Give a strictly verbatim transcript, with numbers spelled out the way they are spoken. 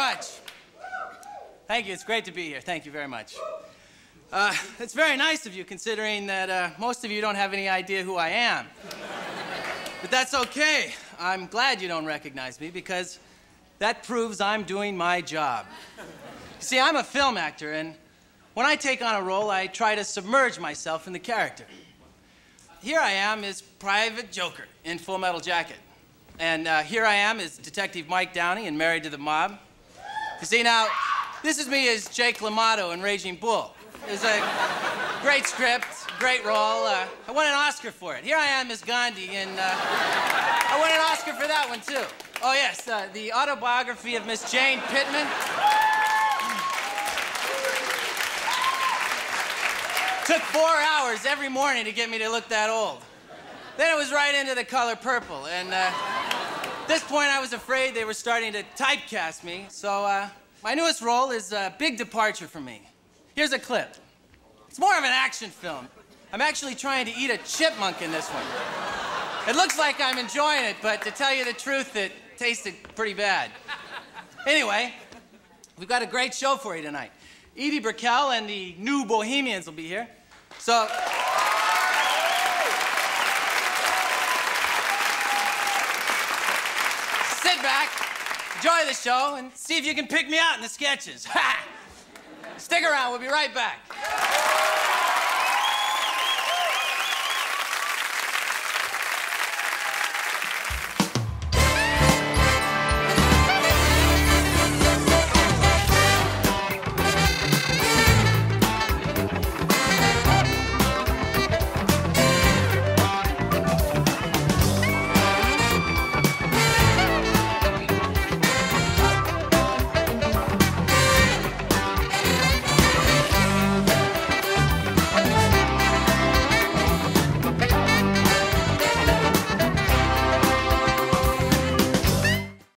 much. Thank you. It's great to be here. Thank you very much. Uh, it's very nice of you, considering that uh, most of you don't have any idea who I am. But that's okay. I'm glad you don't recognize me, because that proves I'm doing my job. You see, I'm a film actor, and when I take on a role, I try to submerge myself in the character. Here I am as Private Joker in Full Metal Jacket. And uh, here I am as Detective Mike Downey in Married to the Mob. You see, now, this is me as Jake LaMotta in Raging Bull. It's a great script, great role. Uh, I won an Oscar for it. Here I am as Gandhi, and uh, I won an Oscar for that one, too. Oh, yes, uh, the autobiography of Miss Jane Pittman. Took four hours every morning to get me to look that old. Then it was right into The Color Purple, and uh, at this point I was afraid they were starting to typecast me, so uh, my newest role is a big departure for me. Here's a clip. It's more of an action film. I'm actually trying to eat a chipmunk in this one. It looks like I'm enjoying it, but to tell you the truth, it tasted pretty bad. Anyway, we've got a great show for you tonight. Edie Brickell and the New Bohemians will be here. So, sit back, enjoy the show, and see if you can pick me out in the sketches. Ha! Stick around, we'll be right back.